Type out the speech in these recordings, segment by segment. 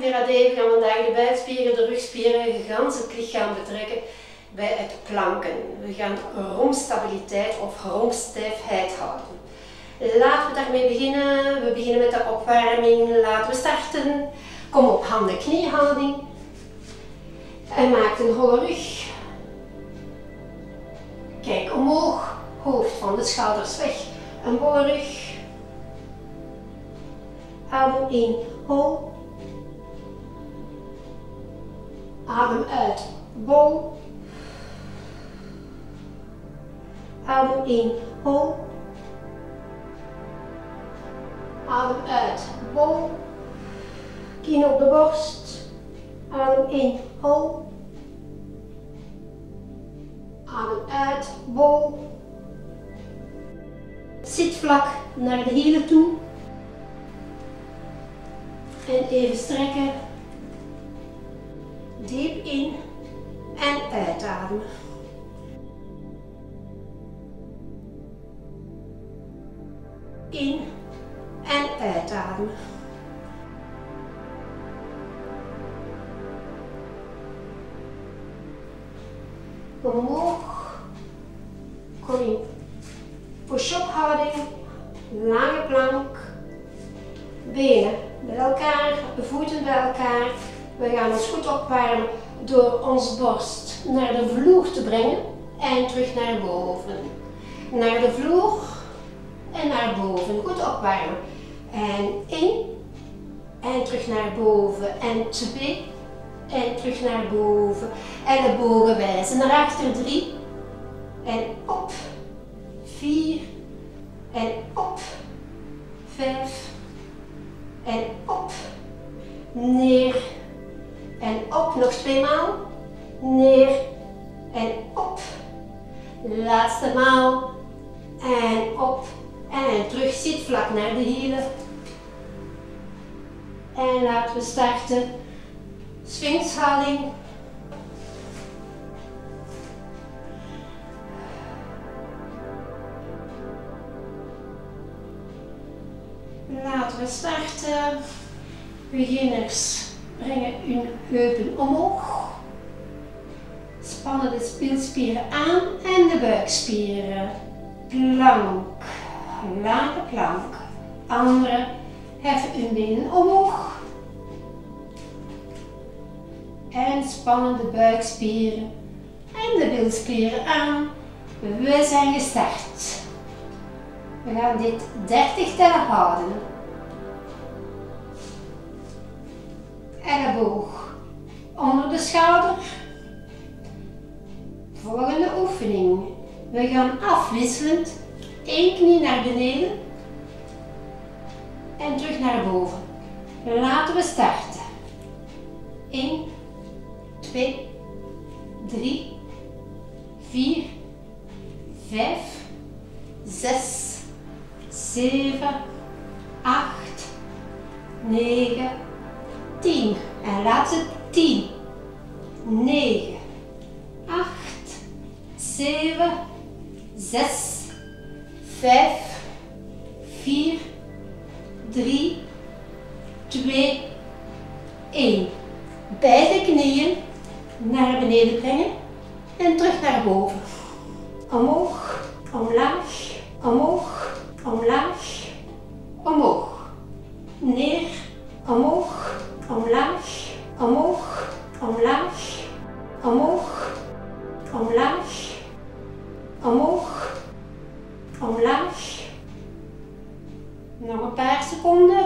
Viradé, we gaan vandaag de buikspieren, de rugspieren, gans het lichaam betrekken bij het planken. We gaan romstabiliteit of romstijfheid houden. Laten we daarmee beginnen. We beginnen met de opwarming. Laten we starten. Kom op handen-kniehouding. En maak een holle rug. Kijk omhoog. Hoofd van de schouders weg. Een bolle rug. Adem in. Hol. Adem uit. Bol. Adem in. Hol. Adem uit. Bol. Kin op de borst. Adem in. Hol. Adem uit. Bol. Zit vlak naar de hielen toe. En even strekken. Diep in en uitademen. In en uitademen. Kom omhoog. Kom in push-up houding. Lange plank. Benen bij elkaar, voeten bij elkaar. We gaan ons goed opwarmen door ons borst naar de vloer te brengen en terug naar boven. Naar de vloer en naar boven. Goed opwarmen. En in en terug naar boven. En 2 en terug naar boven. Ellebogen wijzen naar achter 3 en op 4 en op 5 en op neer en op nog 2 maal neer en op laatste maal en op en terug zit vlak naar de hielen en laten we starten Sphinxhouding. Laten we starten. Beginners brengen hun heupen omhoog. Spannen de spilspieren aan en de buikspieren. Plank. Lage plank. Andere heffen hun benen omhoog. En spannen de buikspieren en de bilspieren aan. We zijn gestart. We gaan dit 30 tellen houden. Elleboog onder de schouder. Volgende oefening. We gaan afwisselend 1 knie naar beneden en terug naar boven. Laten we starten. 1, 2, 3, 4, 5, 6, 7, 8, 9, 10. En laatste 10, 9, 8, 7, 6, 5, 4, 3, 2, 1. Beide knieën naar beneden brengen en terug naar boven. Omhoog, omlaag, omhoog, omlaag, omhoog. Neer, omhoog, omlaag, omhoog, omlaag, omhoog, omlaag, omhoog, omlaag. Nog een paar seconden.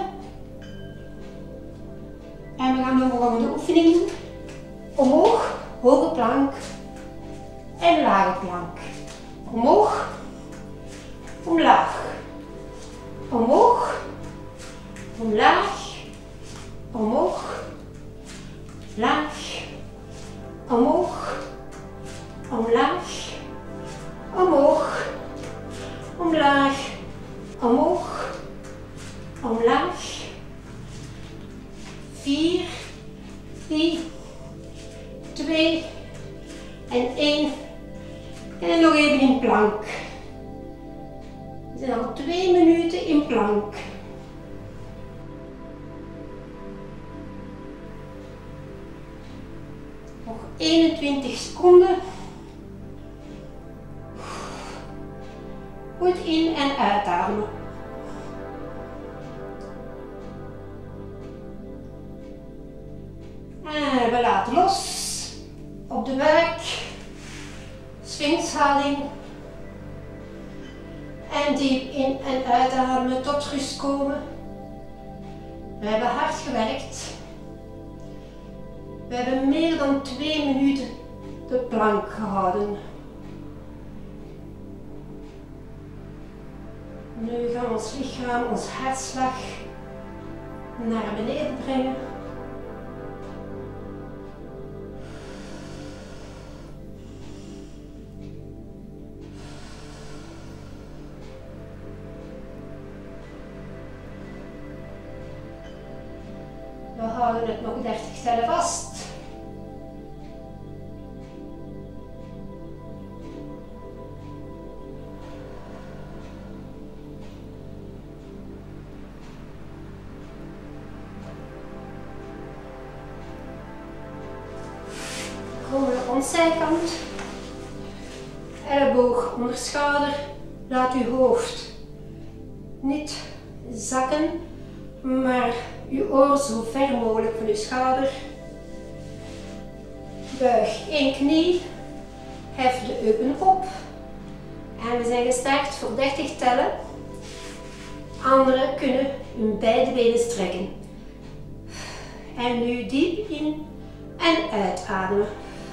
En we gaan de volgende oefening doen. Omhoog, hoge plank en lage plank. Omhoog, omlaag, omhoog, omlaag, omhoog, laag, omhoog, omlaag, omhoog, omlaag, omhoog, omlaag. 4, 3, 2 en 1. En nog even in plank. We zijn al 2 minuten in plank. 24 seconden. Goed in- en uitademen. En we laten los op de buik. Sphinxhouding. En diep in- en uitademen tot rust komen. We hebben hard gewerkt. We hebben meer dan 2 minuten de plank gehouden. Nu gaan we ons lichaam, ons hartslag naar beneden brengen. We houden het nog 30 tellen vast. Komen we op onze zijkant. Elleboog onder schouder. Laat uw hoofd niet zakken, maar uw oor zo ver mogelijk van uw schouder. Buig één knie. Hef de heupen op. En we zijn gestart voor 30 tellen. Anderen kunnen hun beide benen strekken. En nu diep in en uitademen.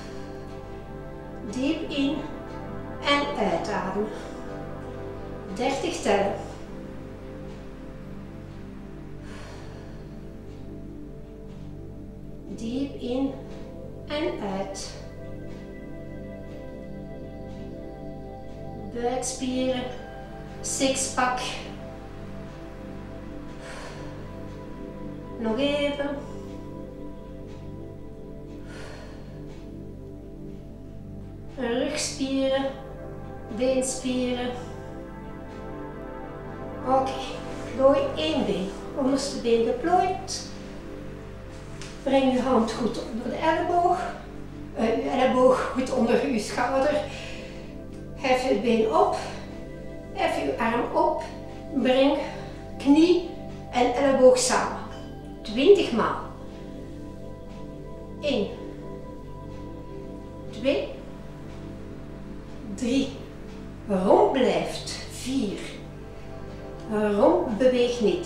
Diep in en uitademen. 30 tellen. Diep in en uit. Buikspieren, sixpack. Nog even. Rugspieren, beenspieren. Oké, plooi één been. Onderste been geplooid. Breng uw hand goed onder de elleboog. Uw elleboog goed onder uw schouder. Hef uw been op. Hef uw arm op. Breng knie en elleboog samen. 20 maal. 1, 2, 3. Romp blijft. 4. Romp beweegt niet.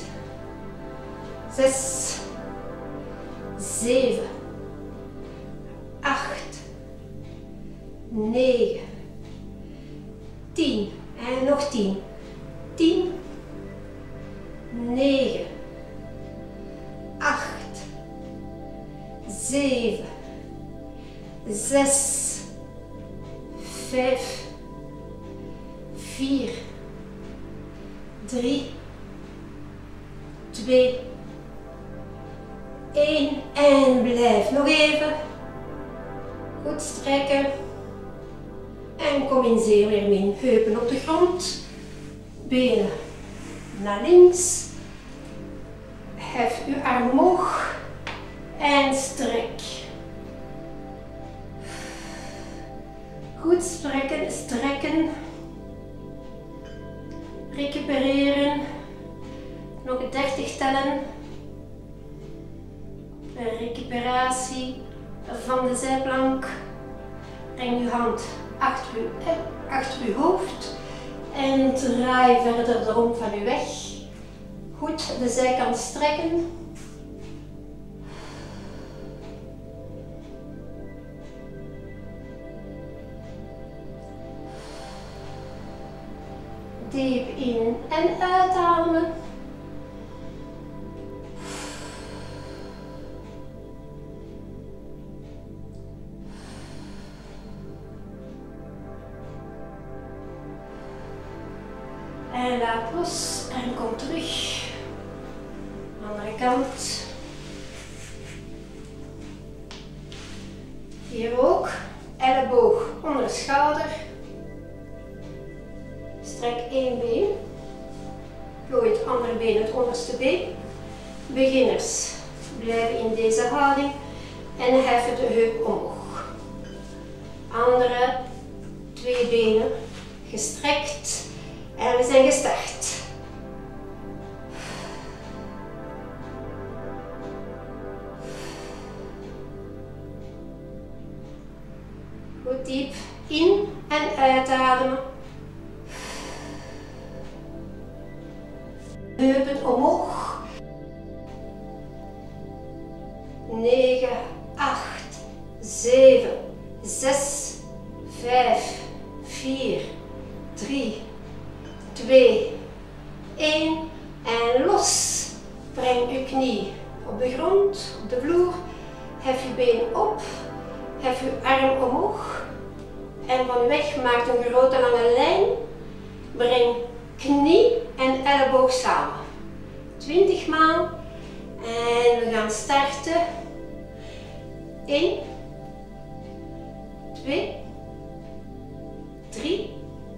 6, 7, 8, 9, 10 en nog 10. 10, 9, 8, 7, 6, 5, 4, 3, 2, 1 en blijf nog even. Goed strekken. En kom in zeemeermin. Heupen op de grond. Benen naar links. Hef uw arm omhoog. En strek. Goed strekken, strekken. Recupereren. Nog 30 tellen. Recuperatie van de zijplank. Breng uw hand achter uw hoofd en draai verder de romp van u weg. Goed de zijkant strekken. Diep in en uitademen. En laat los en kom terug. Andere kant. Hier ook. Elleboog onder schouder. Strek één been. Plooi het andere been, het onderste been. Beginners blijven in deze houding en heffen de heup omhoog. Andere 2 benen gestrekt en we zijn gestart. Goed diep in en uitademen. Heupen omhoog. 9, 8, 7, 6, 5, 4, 3, 2, 1 en los. Breng uw knie op de grond, op de vloer. Hef je been op. Hef uw arm omhoog en van u weg maak een grote lange lijn. Breng knie en elleboog samen. 20 maal en we gaan starten. 1, 2, 3,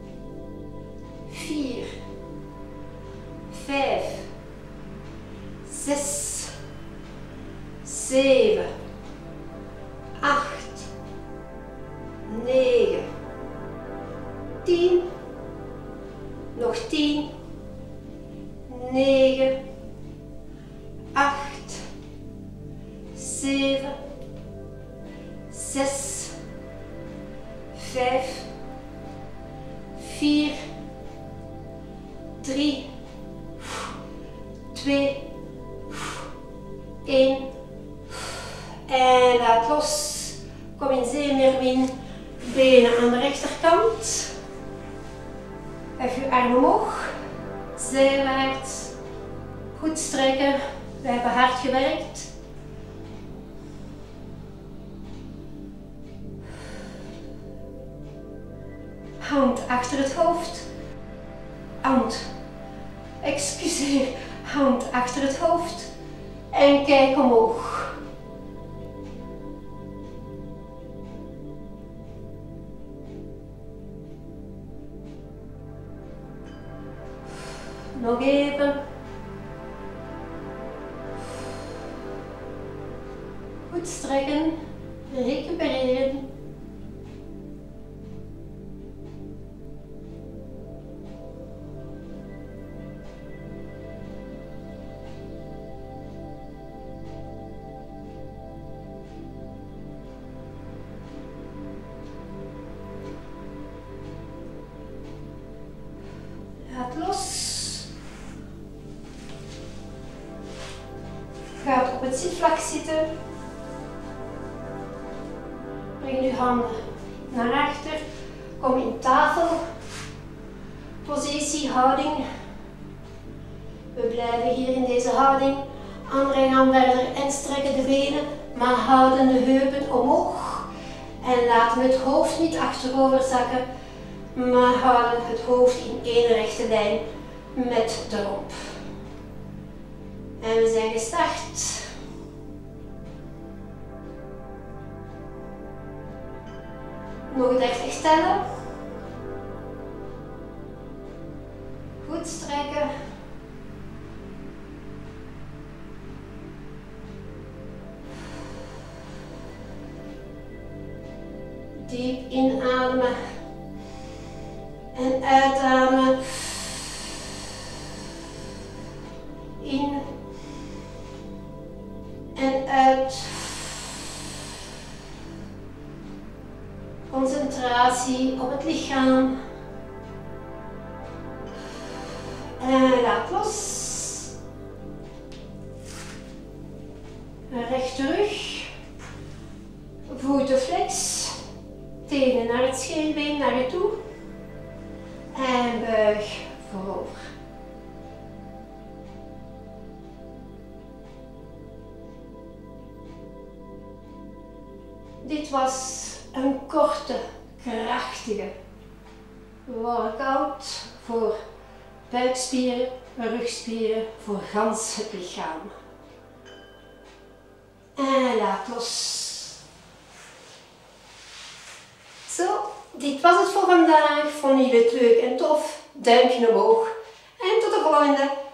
4, 5, 6, 7, 8, 9, 10, nog 10, 9, 8, 7, 6, 5, 4, 3, 2, 1 en laat los. Kom in zeemeermin, benen aan de rechterkant. Hef je arm omhoog, zijwaarts. Goed strekken, we hebben hard gewerkt. Hand achter het hoofd. Hand achter het hoofd. En kijk omhoog. Nog even. Goed strekken, recupereren. Laat los. Gaat op het zitvlak zitten. Breng uw handen naar achter. Kom in tafelpositie, houding. We blijven hier in deze houding. Andere gaan verder en strekken de benen, maar houden de heupen omhoog. En laten het hoofd niet achterover zakken, maar houden het hoofd in één rechte lijn met de romp. En we zijn gestart. Nog 30 tellen. Goed strekken. Diep inademen. En uitademen. In. En uit. Concentratie op het lichaam. En laat los. Rechte rug. Voeten flex. Tenen naar het scheenbeen, naar je toe. En buig voorover. Dit was een korte, krachtige workout voor buikspieren, rugspieren, voor gans het lichaam. En laat los. Zo, dit was het voor vandaag. Vonden jullie het leuk en tof? Duimpje omhoog. En tot de volgende.